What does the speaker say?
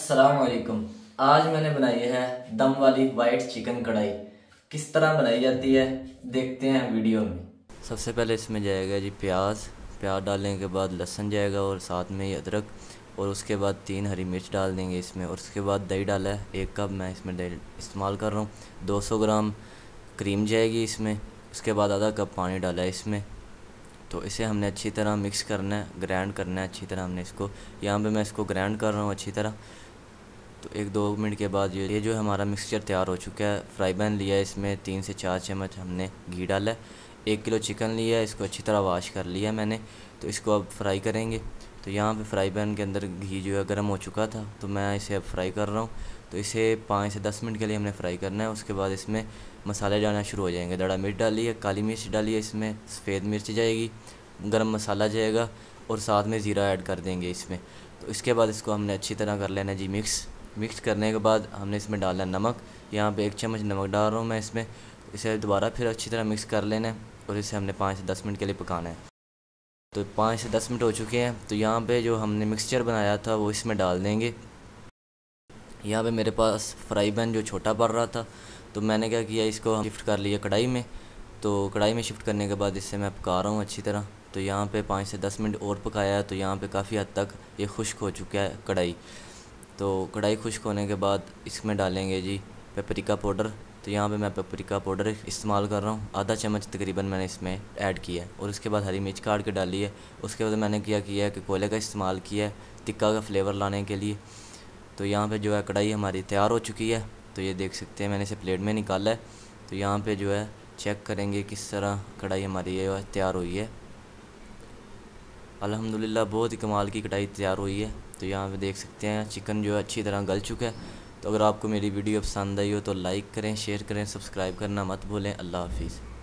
अस्सलाम वालेकुम। आज मैंने बनाई है दम वाली वाइट चिकन कढ़ाई। किस तरह बनाई जाती है देखते हैं वीडियो में। सबसे पहले इसमें जाएगा जी प्याज डालने के बाद लहसुन जाएगा और साथ में ही अदरक, और उसके बाद 3 हरी मिर्च डाल देंगे इसमें। और उसके बाद दही डाला है 1 कप, मैं इसमें दही इस्तेमाल कर रहा हूँ। 200 ग्राम क्रीम जाएगी इसमें। उसके बाद आधा कप पानी डाला है इसमें। तो इसे हमने अच्छी तरह मिक्स करना है, ग्राइंड करना है अच्छी तरह। हमने इसको यहाँ पे मैं इसको ग्राइंड कर रहा हूँ अच्छी तरह। तो 1-2 मिनट के बाद ये जो हमारा मिक्सचर तैयार हो चुका है। फ्राई पैन लिया है, इसमें 3 से 4 चम्मच हमने घी डाला है। 1 किलो चिकन लिया है, इसको अच्छी तरह वॉश कर लिया है मैंने। तो इसको अब फ्राई करेंगे। तो यहाँ पे फ्राई पैन के अंदर घी जो है गर्म हो चुका था, तो मैं इसे अब फ्राई कर रहा हूँ। तो इसे 5 से 10 मिनट के लिए हमने फ्राई करना है। उसके बाद इसमें मसाले डालना शुरू हो जाएंगे। दड़ा मिर्च डाली है, काली मिर्च डाली है, इसमें सफ़ेद मिर्च जाएगी, गरम मसाला जाएगा और साथ में ज़ीरा ऐड कर देंगे इसमें। तो इसके बाद इसको हमने अच्छी तरह कर लेना जी मिक्स करने के बाद हमने इसमें डालना नमक। यहाँ पे 1 चम्मच नमक डाल रहा हूँ मैं इसमें। इसे दोबारा फिर अच्छी तरह मिक्स कर लेना है और इसे हमने 5 से 10 मिनट के लिए पकाना है। तो 5 से 10 मिनट हो चुके हैं। तो यहाँ पे जो हमने मिक्सचर बनाया था वो इसमें डाल देंगे। यहाँ पे मेरे पास फ्राई पैन जो छोटा पड़ रहा था, तो मैंने क्या किया, इसको शिफ्ट कर लिया कढ़ाई में। तो कढ़ाई में शिफ्ट करने के बाद इससे मैं पका रहा हूँ अच्छी तरह। तो यहाँ पे 5 से 10 मिनट और पकाया है। तो यहाँ पे काफ़ी हद तक ये खुश्क हो चुका है कढ़ाई। तो कढ़ाई खुश्क होने के बाद इसमें डालेंगे जी पेपरिका पाउडर। तो यहाँ पे मैं पेपरिका पाउडर इस्तेमाल कर रहा हूँ, आधा चम्मच तकरीबन मैंने इसमें ऐड किया है। और उसके बाद हरी मिर्च काट के डाली है। उसके बाद मैंने क्या किया है कि कोयले का इस्तेमाल किया है टिक्का का फ्लेवर लाने के लिए। तो यहाँ पे जो है कढ़ाई हमारी तैयार हो चुकी है। तो ये देख सकते हैं, मैंने इसे प्लेट में निकाला है। तो यहाँ पे जो है चेक करेंगे किस तरह कढ़ाई हमारी ये तैयार हुई है। अल्हम्दुलिल्लाह बहुत ही कमाल की कढ़ाई तैयार हुई है। तो यहाँ पे देख सकते हैं चिकन जो है अच्छी तरह गल चुका है। तो अगर आपको मेरी वीडियो पसंद आई हो तो लाइक करें, शेयर करें, सब्सक्राइब करना मत भूलें। अल्लाह हाफिज़।